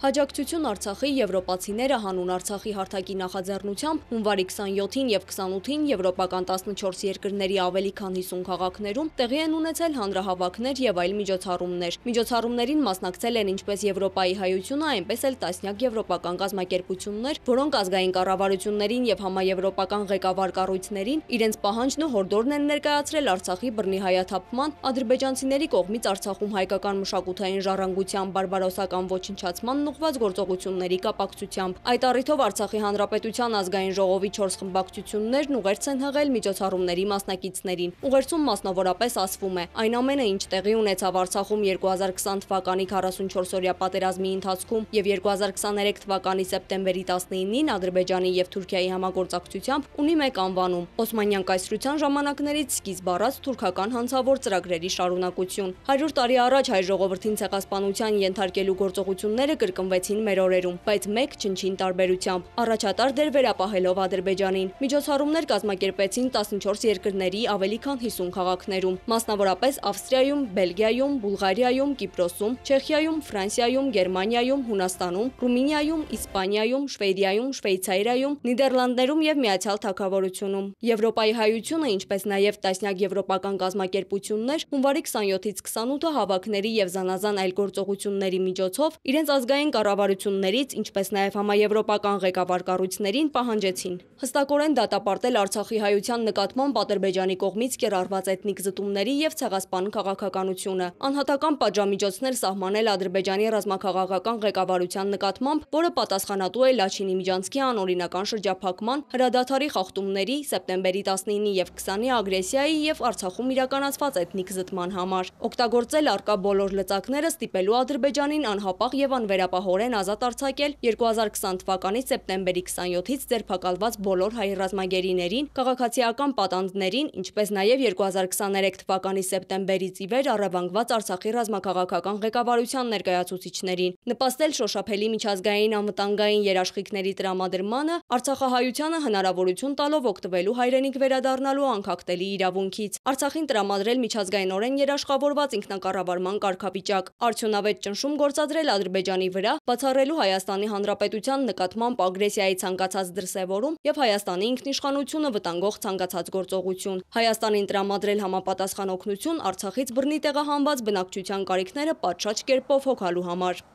Հաջակցություն Արցախի եվրոպացիները հանուն Արցախի հարթակի նախաձեռնությամբ հունվարի 27-ին եւ 28-ին եվրոպական 14 երկրների ավելի քան 50 քաղաքներում տեղի են ունեցել հանրահավաքներ եւ այլ միջոցառումներ։ Միջոցառումներին մասնակցել են ինչպես Եվրոպայի հայությունը, այնպես էլ տասնյակ եվրոպական կազմակերպություններ, որոնք ազգային կառավարություններին եւ համաեվրոպական ղեկավար կառույցներին իրենց պահանջն ու հորդորն են ներկայացրել Արցախի բռնի հայաթափման, ադրբեջանցիների կողմից Արցախում հայկական մշակութային ժառանգության բարբարոսական ոչնչացման ուղղված գործողությունների կապակցությամբ։ Այդ առիթով Արցախի Հանրապետության ազգային ժողովի 4 խմբակցություններն ուղերձ են հղել միջոցառումների մասնակիցներին։ Ուղերձում մասնավորապես ասվում է. այն ամենը, ինչ տեղի ունեցավ Արցախում 2020 թվականի 44-օրյա պատերազմի ընթացքում եւ 2023 թվականի սեպտեմբերի 19-ին Ադրբեջանի եւ Թուրքիայի համագործակցությամբ ունի մեկ անվանում՝ Օսմանյան կայսրության ժամանակներից սկիզբ առած թուրքական հանցավոր ծրագրերի շարունակություն։ 100 տարի առաջ հայ ժողովրդին ցեղասպանության ենթարկելու գործողությունները կրկնվեցին մեր օրերում, բայց մեկ չնչին տարբերությամբ՝ առաջատար դեր վերապահելով Ադրբեջանին։ Միջոցառումներ կազմակերպեցին 14 երկրների ավելի քան 50 քաղաքներում, մասնավորապես Ավստրիայում, Բելգիայում, Բուլղարիայում, Կիպրոսում, Չեխիայում, Ֆրանսիայում, Գերմանիայում, Հունաստանում, Ռումինիայում, Իսպանիայում, Շվեդիայում, Շվեյցարիայում, Նիդերլանդներում եւ Միացյալ Թագավորությունում։ Եվրոպայի հայությունը, ինչպես նաեւ տասնյակ եվրոպական կազմակերպություններ հունվարի 27-ից 28-ը հավաքների եւ զանազան այլ գործողությունների միջոցով իրենց ազգային կառավարություններից, ինչպես նաև համաեվրոպական ղեկավար կառույցներին պահանջեցին հստակորեն դատապարտել Արցախի հայության նկատմամբ Ադրբեջանի կողմից կիրառված էթնիկ զտումների եւ ցեղասպան քաղաքականությունը, անհատական պատժամիջոցներ սահմանել Ադրբեջանի ռազմաքաղաքական ղեկավարության նկատմամբ, որը պատասխանատու է Լաչինի Միջանցքի անօրինական շրջափակման, հրադադարի խախտումների, սեպտեմբերի 19-ի եւ 20-ի ագրեսիայի եւ Արցախում իրականացված էթնիկ զտման համար, օգտագործել առկա բոլոր լծակները ստիպելու Ադրբեջանին անհապաղ եւ անվերապահորեն ազատ արձակել 2020 թվականի սեպտեմբերի 27-ից ձերբակալված բոլոր հայ ռազմագերիներին, քաղաքացիական պատանդներին, ինչպես նաև 2023 թվականի սեպտեմբերից ի վեր առևանգված Արցախի ռազմաքաղաքական ղեկավարության ներկայացուցիչներին, նպաստել շոշափելի միջազգային անվտանգային երաշխիքների տրամադրմանը, Արցախահայությանը հնարավորություն տալով օգտվելու հայրենիք վերադառնալու անկախտելի իրավունքից, Արցախին տրամադրել միջազգայինորեն երաշխավորված ինքնակառավարման կարգավիճակ, արդյունավետ ճնշում գործադրել Ադրբեջանի վրա, բացառելու Հայաստանի Հանրապետության նկատմամբ ագրեսիայի ցանկացած դրսևորում եւ Հայաստանի ինքնիշխանությունը վտանգող ցանկացած գործողություն, Հայաստանին տրամադրել համապատասխան օգնություն Արցախից բռնի տեղահանված բնակչության կարիքները պատշաճ կերպով հոգալու համար։